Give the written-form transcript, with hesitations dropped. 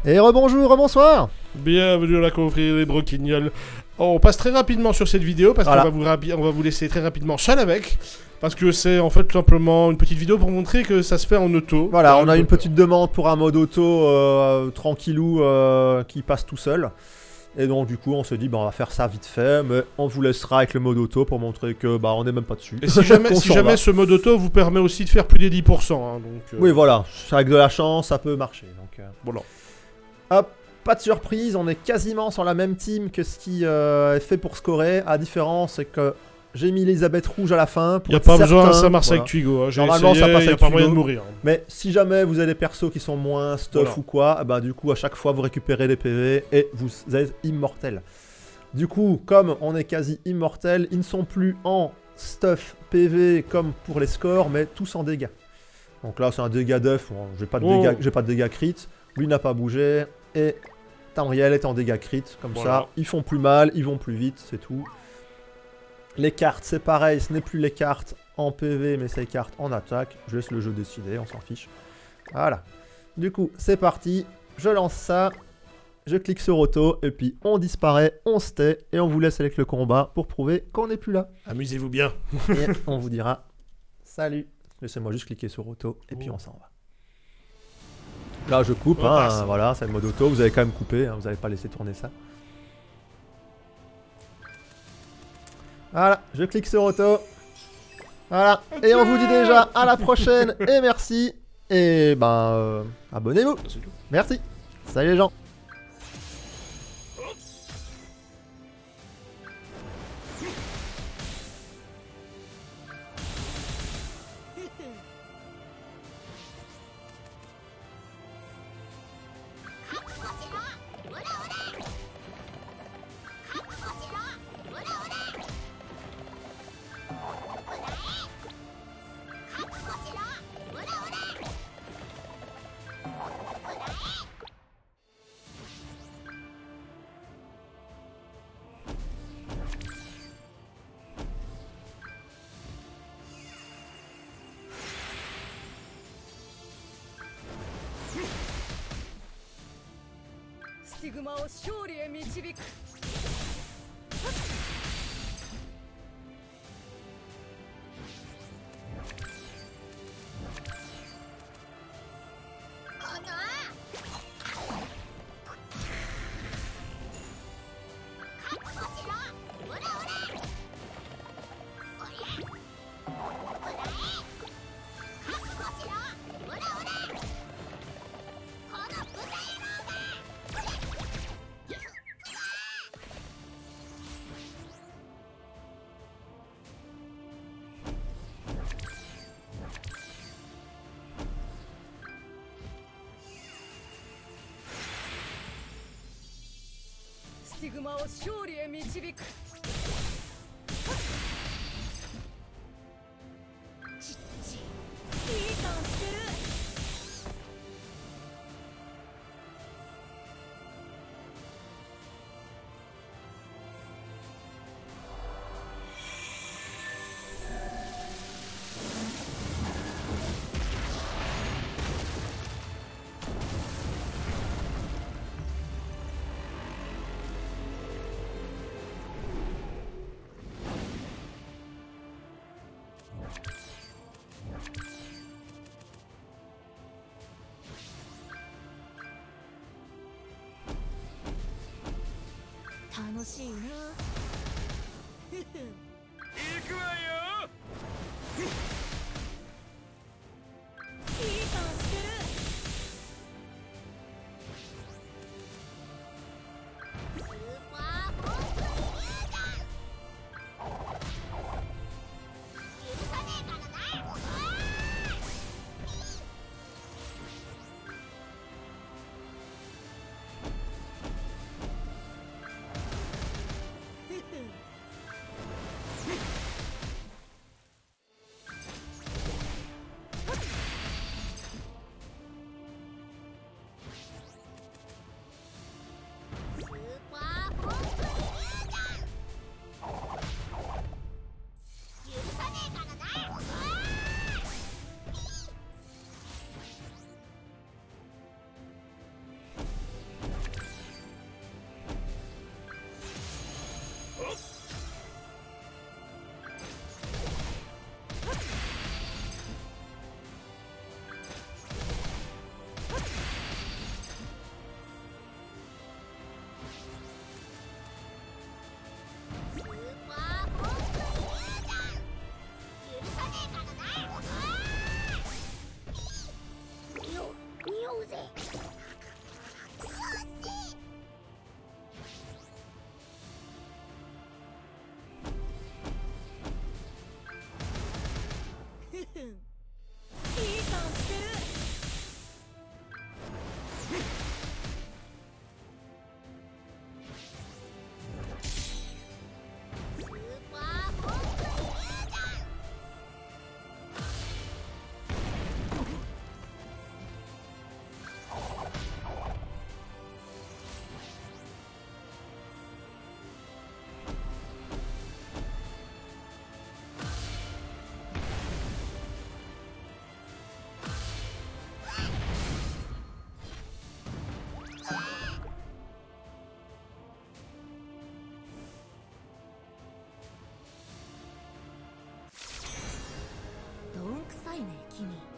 Et rebonjour, rebonsoir. Bienvenue à la confrérie des Broquignoles. On passe très rapidement sur cette vidéo parce Voilà. qu'on va vous laisser très rapidement seul avec. Parce que c'est en fait tout simplement une petite vidéo pour montrer que ça se fait en auto. Voilà, on a une petite demande pour un mode auto tranquillou qui passe tout seul. Et donc du coup on se dit bah on va faire ça vite fait, mais on vous laissera avec le mode auto pour montrer que bah on n'est même pas dessus. Et si jamais, Qu'on si s'en jamais va. ce mode auto vous permet aussi de faire plus des 10%. Hein, donc, Oui voilà, avec de la chance ça peut marcher. Donc, voilà. hop, pas de surprise, on est quasiment sur la même team que ce qui est fait pour scorer. La différence c'est que j'ai mis Elisabeth rouge à la fin. Il n'y a pas besoin, ça marche avec Twigo. Hein. Normalement, ça passe il n'y a avec pas moyen de Twigo. mourir. Mais si jamais vous avez des persos qui sont moins stuff Voilà. ou quoi, bah du coup à chaque fois vous récupérez des PV et vous êtes immortel. Du coup, comme on est quasi immortel, ils ne sont plus en stuff PV comme pour les scores, mais tous en dégâts. Donc là c'est un dégât d'œuf, bon, j'ai pas de dégâts crit, lui n'a pas bougé, et Tamriel est en dégâts crit, comme Voilà. ça, ils font plus mal, ils vont plus vite, c'est tout. Les cartes, c'est pareil, ce n'est plus les cartes en PV, mais c'est les cartes en attaque. Je laisse le jeu décider, on s'en fiche. Voilà. Du coup, c'est parti. Je lance ça. Je clique sur auto. Et puis, on disparaît, on se tait. Et on vous laisse avec le combat pour prouver qu'on n'est plus là. Amusez-vous bien. Et on vous dira salut. Laissez-moi juste cliquer sur auto. Et puis, on s'en va. Là, je coupe. On Hein, passe. voilà, c'est le mode auto. Vous avez quand même coupé. Hein, vous n'avez pas laissé tourner ça. Voilà, je clique sur auto. Voilà, et on vous dit déjà à la prochaine et merci. Et ben, abonnez-vous. C'est tout. Merci. Salut les gens. んくさいね君。